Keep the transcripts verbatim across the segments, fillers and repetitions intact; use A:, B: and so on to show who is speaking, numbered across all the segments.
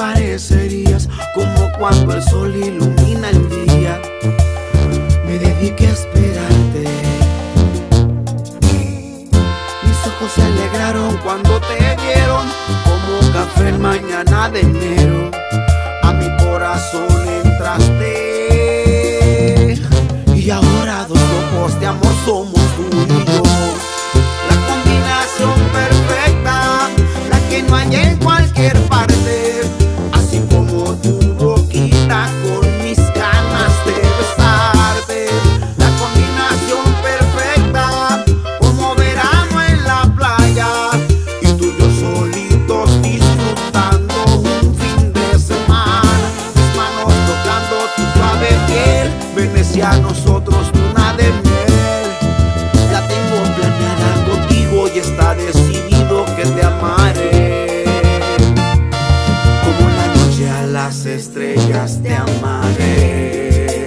A: desaparecerías como cuando el sol ilumina el día. Me dediqué a esperarte. Mis ojos se alegraron cuando te vieron como café en mañana de enero. A mi corazón entraste y ahora dos locos de amor somos tú y yo. La combinación perfecta, la que no hay en cualquier parte. Así como tu boquita con mis ganas de besarte. La combinación perfecta, como verano en la playa. Y tú y yo solitos disfrutando un fin de semana. Mis manos tocando tu suave piel, Venecia a nosotros luna de miel. La tengo planeada contigo y está decidido que te amaré. Como la noche a las estrellas te amaré.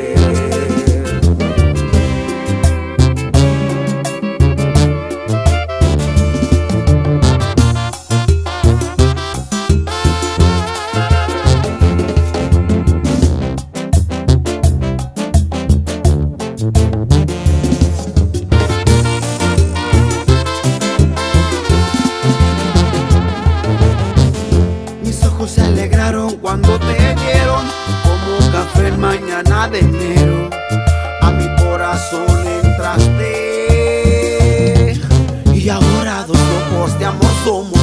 A: Se alegraron cuando te vieron como café en mañana de enero. A mi corazón entraste y ahora dos locos de amor somos.